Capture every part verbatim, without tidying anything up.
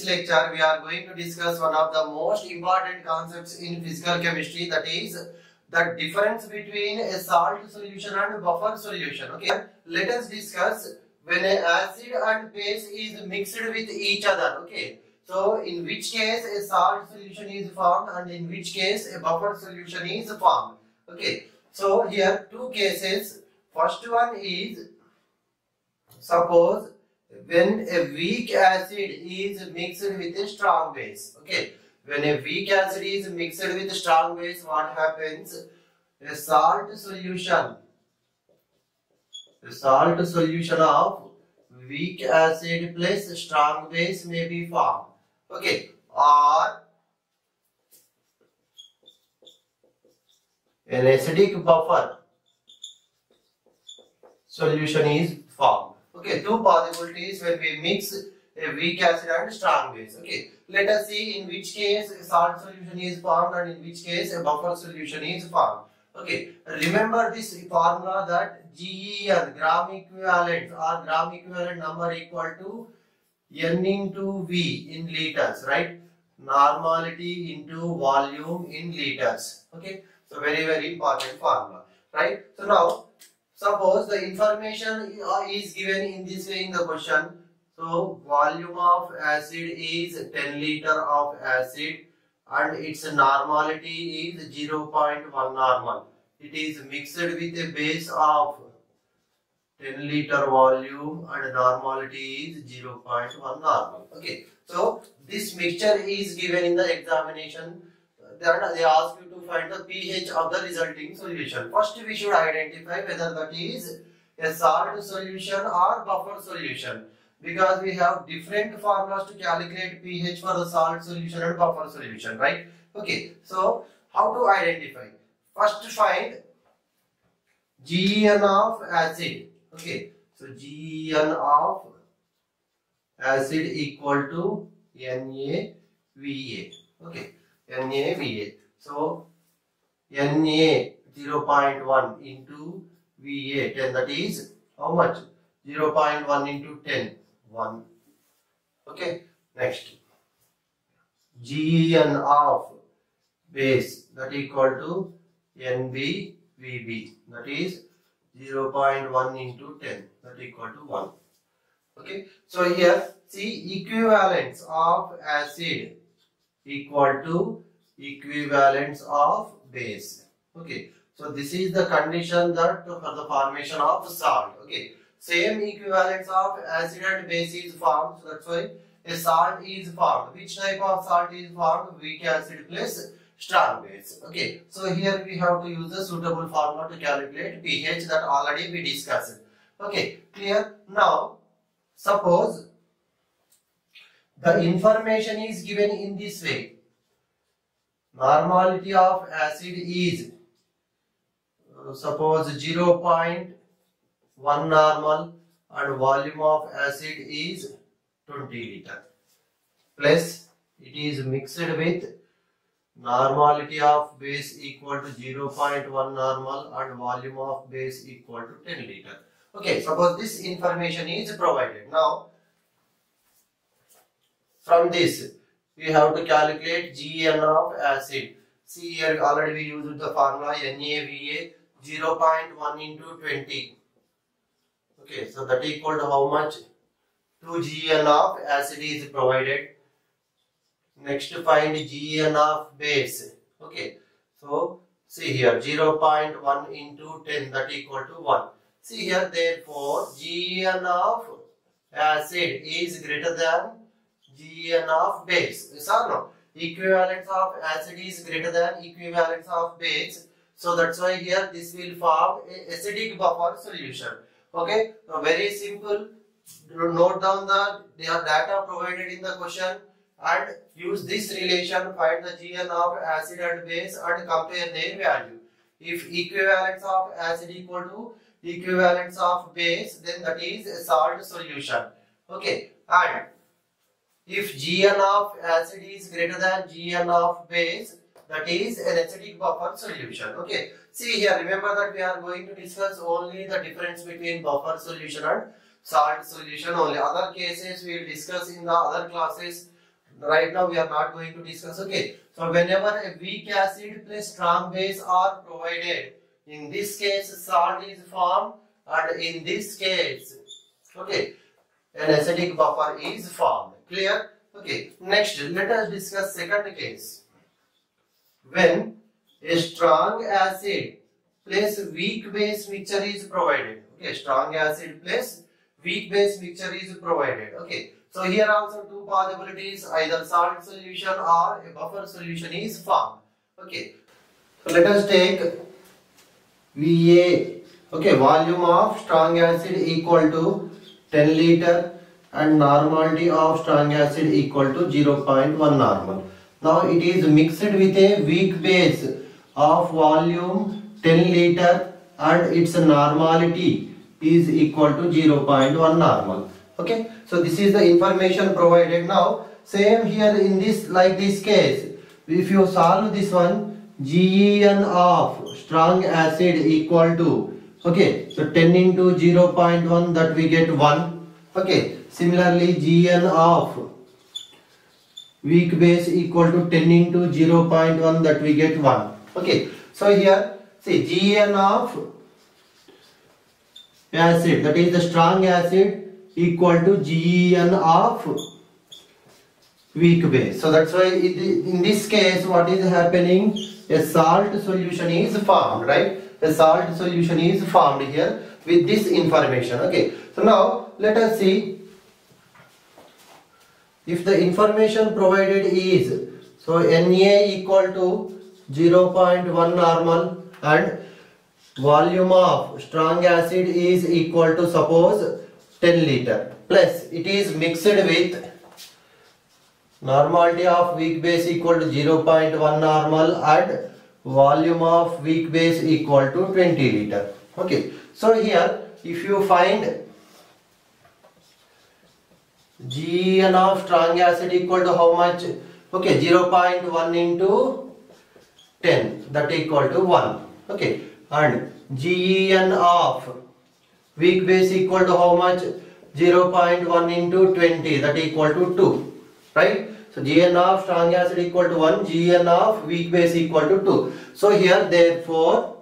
this lecture we are going to discuss one of the most important concepts in physical chemistry, that is the difference between a salt solution and buffer solution. Okay, let us discuss when an acid and base is mixed with each other. Okay, so in which case a salt solution is formed and in which case a buffer solution is formed. Okay, so here two cases. First one is, suppose when a weak acid is mixed with a strong base. Okay, when a weak acid is mixed with a strong base, what happens? A salt solution, a salt solution of weak acid plus strong base may be formed. Okay, or an acidic buffer solution is formed. Okay, two possibilities when we mix a weak acid and strong base. Okay, let us see in which case a salt solution is formed and in which case a buffer solution is formed. Okay, remember this formula that G E N, gram equivalent or gram equivalent number equal to N into V in liters, right? Normality into volume in liters. Okay, so very very important formula, right? So now suppose the information is given in this way in the question. So volume of acid is ten liter of acid and its normality is zero point one normal. It is mixed with a base of ten liter volume and normality is zero point one normal. Okay, so this mixture is given in the examination. Then they ask you to find the pH of the resulting solution. First we should identify whether that is a salt solution or buffer solution, because we have different formulas to calculate pH for the salt solution and buffer solution, right? Okay, so how to identify? First find G E N of acid. Okay, so G E N of acid equal to N A V A. Okay, N A V A. So N A zero point one into V A ten, that is how much? zero point one into ten, one. Okay, next G E N of base, that equal to N B V B, that is zero point one into ten, that equal to one. Okay, so here see equivalence of acid equal to equivalence of base. Okay, so this is the condition that for the formation of salt. Okay, same equivalence of acid and base is formed, so that's why a salt is formed. Which type of salt is formed? Weak acid plus strong base. Okay, so here we have to use a suitable formula to calculate pH that already we discussed. Okay, clear? Now suppose the information is given in this way. Normality of acid is uh, suppose zero point one normal and volume of acid is twenty liter, plus it is mixed with normality of base equal to zero point one normal and volume of base equal to ten liter. Okay, suppose this information is provided. Now from this we have to calculate G E N of acid. See here already we used the formula N A V A, zero point one into twenty. Okay, so that equal to how much? two G E N of acid is provided. Next find G E N of base. Okay, so see here zero point one into ten, that equal to one. See here, therefore G E N of acid is greater than G E N of base. Yes or no? Equivalence of acid is greater than equivalence of base. So that's why here this will form a acidic buffer solution. Okay, so very simple. Note down the data provided in the question and use this relation, find the G E N of acid and base and compare their value. If equivalence of acid equal to equivalence of base, then that is a salt solution. Okay, and if G E N of acid is greater than G E N of base, that is an acidic buffer solution. Okay, see here, remember that we are going to discuss only the difference between buffer solution and salt solution only. Other cases we will discuss in the other classes. right now we are not going to discuss. Okay, so whenever a weak acid plus strong base are provided, in this case salt is formed, and in this case, okay, an acidic buffer is formed. Clear? Okay, next let us discuss second case. When a strong acid plus weak base mixture is provided. Okay, strong acid plus weak base mixture is provided. Okay, so here also two possibilities, either salt solution or a buffer solution is formed. Okay, so let us take V A. Okay, volume of strong acid equal to ten liter and normality of strong acid equal to zero point one normal. Now it is mixed with a weak base of volume ten liter and its normality is equal to zero point one normal. Okay, so this is the information provided. Now same here in this, like this case, if you solve this one, G E N of strong acid equal to, okay, so ten into zero point one, that we get one. Okay, similarly G N of weak base equal to ten into zero point one, that we get one. Okay, so here see G N of acid, that is the strong acid, equal to G E N of weak base. So that's why it, in this case what is happening, a salt solution is formed, right? A salt solution is formed here with this information. Okay, so now let us see if the information provided is, so N A equal to zero point one normal and volume of strong acid is equal to, suppose, ten liter, plus it is mixed with normality of weak base equal to zero point one normal and volume of weak base equal to twenty liter. Okay, so here if you find G E N of strong acid equal to how much? Okay, zero point one into ten, that equal to one. Okay, and G E N of weak base equal to how much? zero point one into twenty, that equal to two, right? So G E N of strong acid equal to one, G E N of weak base equal to two. So here therefore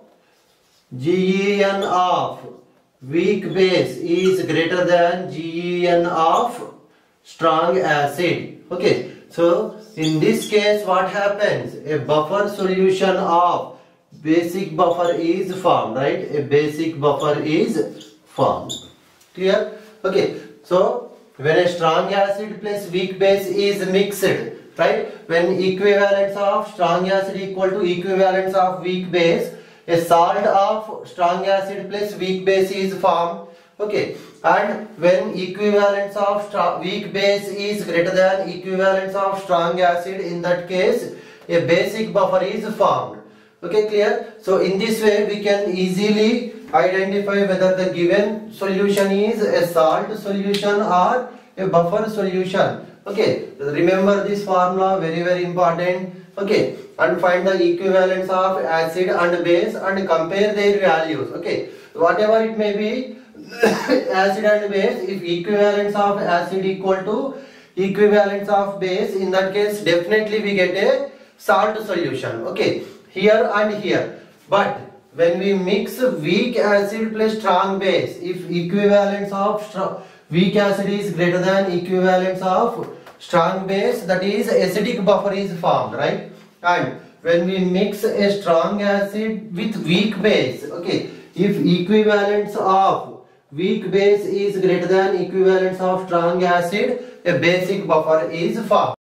G E N of weak base is greater than G E N of strong acid. Okay, so in this case what happens? A buffer solution of basic buffer is formed, right? A basic buffer is formed. Clear? Okay, so when a strong acid plus weak base is mixed, right? When equivalence of strong acid equal to equivalence of weak base, a salt of strong acid plus weak base is formed. Okay, and when equivalence of weak base is greater than equivalence of strong acid, in that case a basic buffer is formed. Okay, clear? So in this way we can easily identify whether the given solution is a salt solution or a buffer solution. Okay, remember this formula, very very important. Okay, and find the equivalence of acid and base and compare their values. Okay, whatever it may be, acid and base, if equivalence of acid equal to equivalence of base, in that case definitely we get a salt solution. Okay, here and here. But when we mix weak acid plus strong base, if equivalence of strong weak acid is greater than equivalence of strong base, that is acidic buffer is formed, right? And when we mix a strong acid with weak base, okay, if equivalence of weak base is greater than equivalence of strong acid, a basic buffer is formed.